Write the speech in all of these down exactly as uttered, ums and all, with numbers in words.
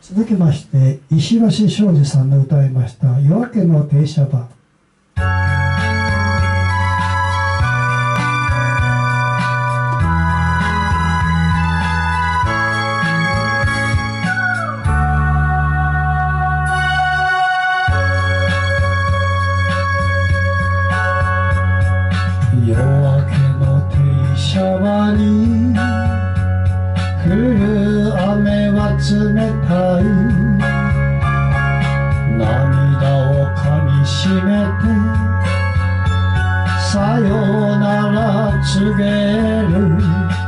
続きまして石橋庄司さんの歌いました「夜明けの停車場」。夜明けの停車場に降る雨は冷たい、涙をかみしめてさよなら告げる。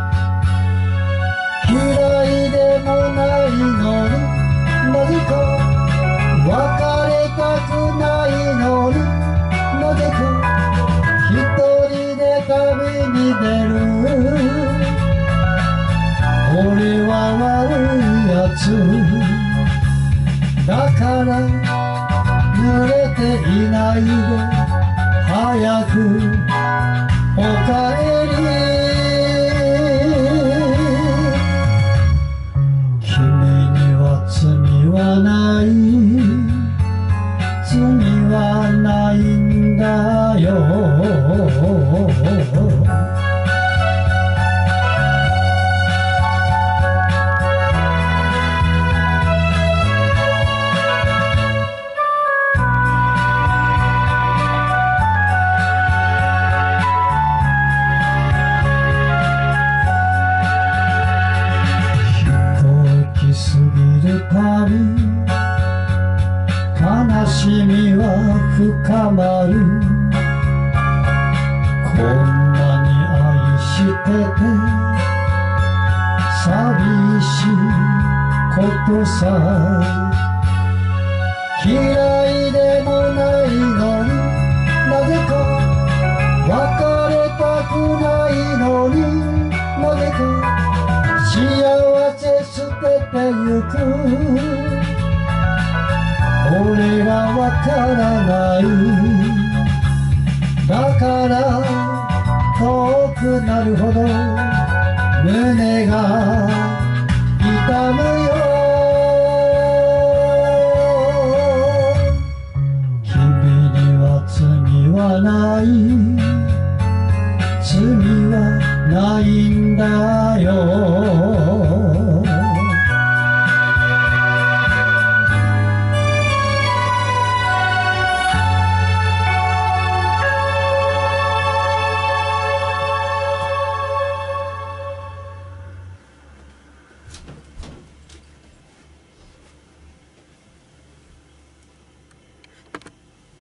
嫌いでもないのになぜか別れたくないのになぜか一人で旅に出る。俺は悪いやつだから濡れていないで早くおかえり。君には罪はない、罪はないんだよ。悲しみは深まる。こんなに愛してて寂しいことさ。嫌いでもないのになぜか別れたくないのになぜか幸せ捨ててゆく。俺らわからない、だから遠くなるほど胸が